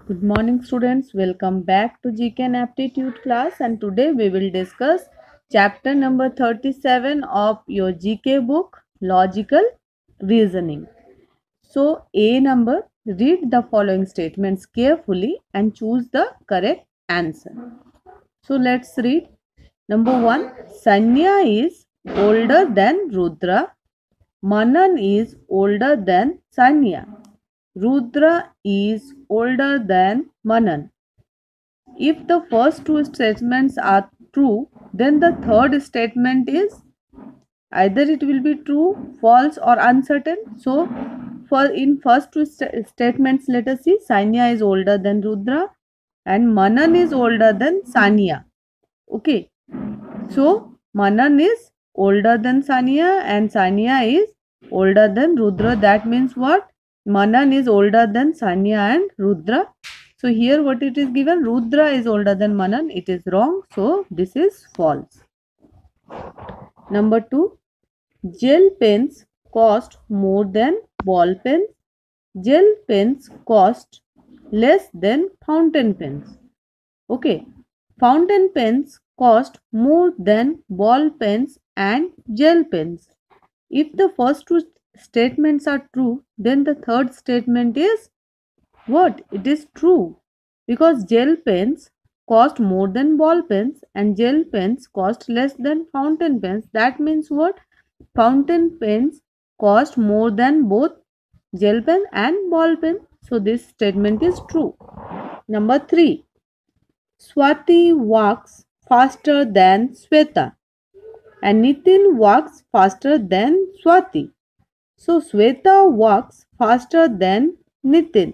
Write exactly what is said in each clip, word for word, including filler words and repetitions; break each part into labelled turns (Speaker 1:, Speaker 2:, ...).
Speaker 1: Good morning students, welcome back to G K and aptitude class, and today we will discuss chapter number thirty-seven of your G K book, Logical Reasoning. So A number, read the following statements carefully and choose the correct answer. So let's read. Number one, Sanya is older than Rudra. Manan is older than Sanya. Rudra is older than Manan. If the first two statements are true, then the third statement is either it will be true, false, or uncertain. So, for in first two st- statements, let us see Sanya is older than Rudra and Manan is older than Sanya. Okay, so Manan is older than Sanya and Sanya is older than Rudra. That means what? Manan is older than Sanya and Rudra. So here what it is given, Rudra is older than Manan. It is wrong. So this is false. Number two, gel pens cost more than ball pens. Gel pens cost less than fountain pens. Okay, fountain pens cost more than ball pens and gel pens. If the first two statements are true, then the third statement is what? It is true because gel pens cost more than ball pens and gel pens cost less than fountain pens. That means what? Fountain pens cost more than both gel pen and ball pen. So this statement is true. Number three. Swati walks faster than Sweta and Nitin walks faster than Swati. So Sweta walks faster than Nitin.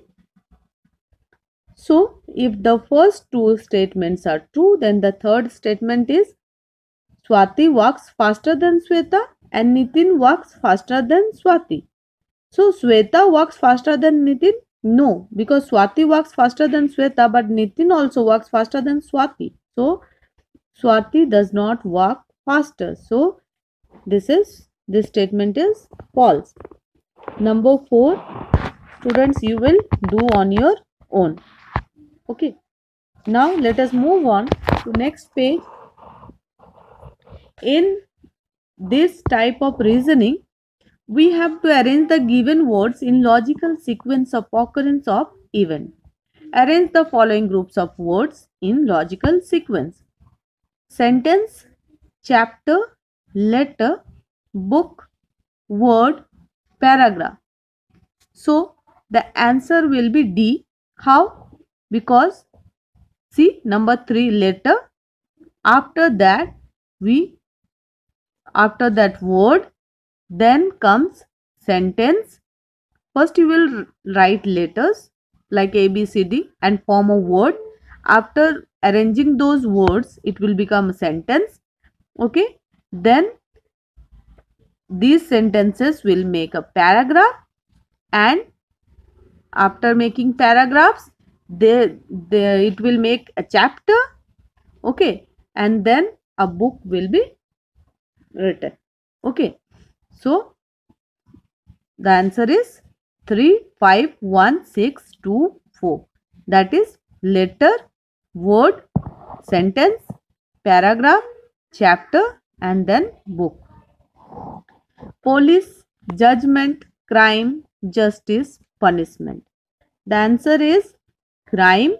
Speaker 1: So if the first two statements are true, then the third statement is Swati walks faster than Sweta and Nitin walks faster than Swati. So Sweta walks faster than Nitin? No, because Swati walks faster than Sweta, but Nitin also walks faster than Swati. So Swati does not walk faster. So this is this statement is false. Number four, students, you will do on your own. Okay. Now let us move on to next page. In this type of reasoning, we have to arrange the given words in logical sequence of occurrence of event. Arrange the following groups of words in logical sequence: sentence, chapter, letter, book, word, paragraph. So the answer will be D. How? Because see, number three, letter. After that, we after that word, then comes sentence. First you will write letters like A, B, C, D and form a word. After arranging those words, it will become a sentence. Okay. Then these sentences will make a paragraph, and after making paragraphs, they, they it will make a chapter. Okay. And then a book will be written. Okay. So the answer is three, five, one, six, two, four. That is letter, word, sentence, paragraph, chapter, and then book. Police, judgment, crime, justice, punishment. The answer is crime,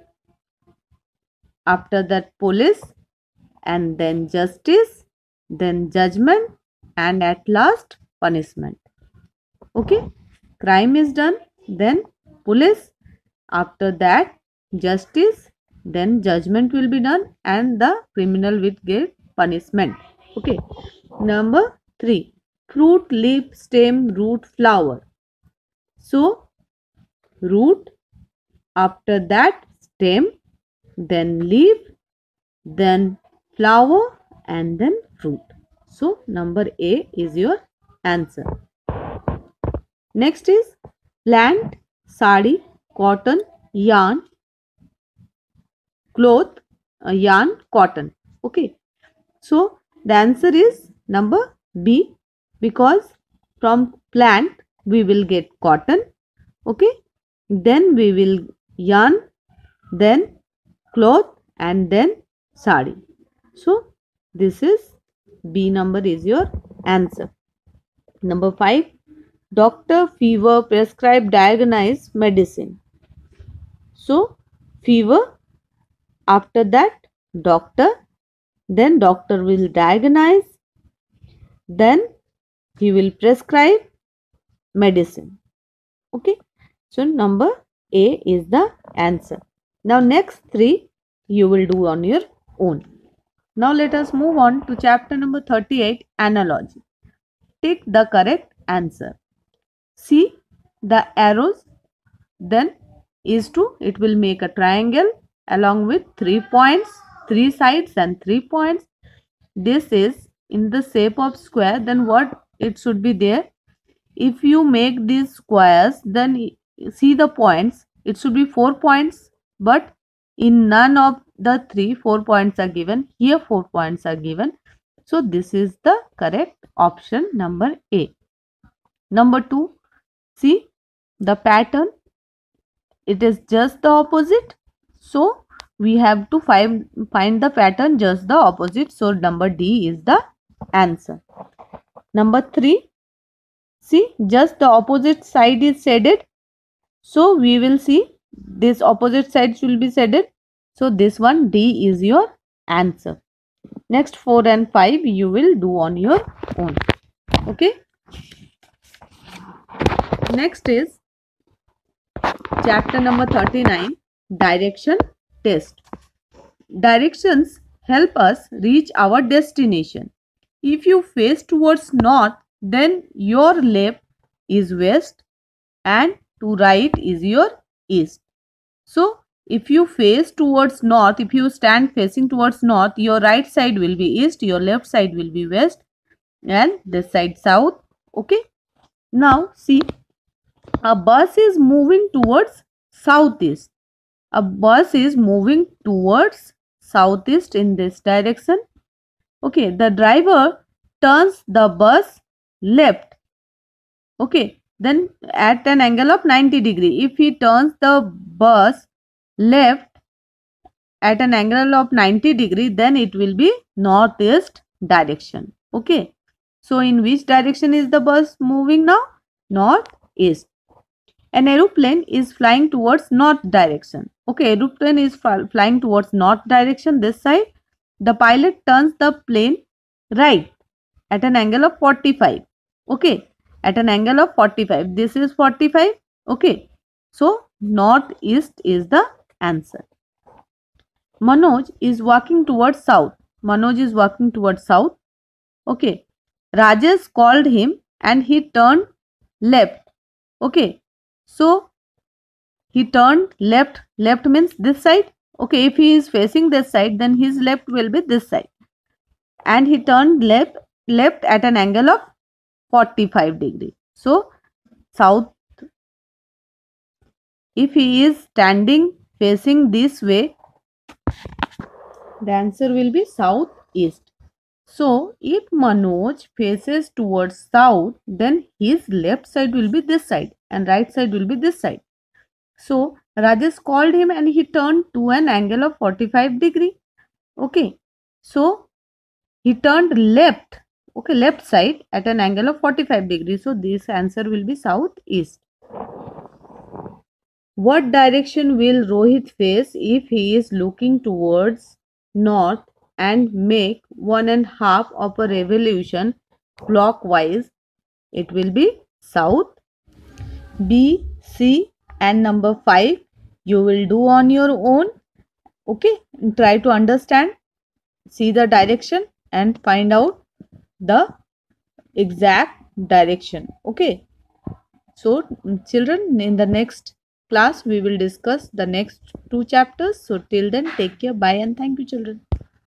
Speaker 1: after that police, and then justice, then judgment, and at last punishment. Okay, crime is done, then police, after that justice, then judgment will be done, and the criminal will get punishment. Okay, number three, fruit, leaf, stem, root, flower. So root, after that stem, then leaf, then flower, and then fruit. So number A is your answer. Next is plant, sari, cotton, yarn, cloth, uh, yarn, cotton. Okay. So the answer is number B, because from plant we will get cotton. Okay. Then we will yarn, then cloth, and then sari. So this is B number is your answer. Number five, doctor, fever, prescribe, diagnose, medicine. So fever, after that doctor, then doctor will diagnose, then he will prescribe medicine. Okay, so number A is the answer. Now next three you will do on your own. Now let us move on to chapter number thirty-eight, analogy. Take the correct answer. See the arrows, then is to, it will make a triangle along with three points, three sides and three points. This is in the shape of square, then what it should be there? If you make these squares, then see the points, it should be four points, but in none of the three, four points are given. Here four points are given. So this is the correct option, number A. Number two, see the pattern, it is just the opposite. So we have to find, find the pattern just the opposite. So number D is the answer. Number three, see just the opposite side is shaded. So we will see this opposite sides will be shaded. So this one, D is your answer. Next four and five you will do on your own. Okay. Next is chapter number thirty-nine, direction test. Directions help us reach our destination. If you face towards north, then your left is west and to right is your east. So if you face towards north, if you stand facing towards north, your right side will be east, your left side will be west, and this side south. Okay. Now see, a bus is moving towards southeast. A bus is moving towards southeast in this direction. Okay, the driver turns the bus left. Okay, then at an angle of ninety degree. If he turns the bus left at an angle of ninety degree, then it will be northeast direction. Okay, so in which direction is the bus moving now? Northeast. An aeroplane is flying towards north direction. Okay, aeroplane is flying towards north direction, this side. The pilot turns the plane right at an angle of forty-five. Okay, at an angle of forty-five. This is forty-five. Okay, so northeast is the answer. Manoj is walking towards south. Manoj is walking towards south. Okay, Rajesh called him and he turned left. Okay, so he turned left. Left means this side. Okay, if he is facing this side, then his left will be this side. And he turned left left at an angle of forty-five degree. So south, if he is standing facing this way, the answer will be southeast. So if Manoj faces towards south, then his left side will be this side and right side will be this side. So Rajesh called him and he turned to an angle of forty-five degree. Okay, so he turned left. Okay, left side at an angle of forty-five degree. So this answer will be southeast. What direction will Rohit face if he is looking towards north and make one and half of a revolution clockwise? It will be south. B, C and number five you will do on your own. Okay, try to understand, see the direction and find out the exact direction. Okay, so children, in the next class we will discuss the next two chapters. So till then, take care, bye and thank you children.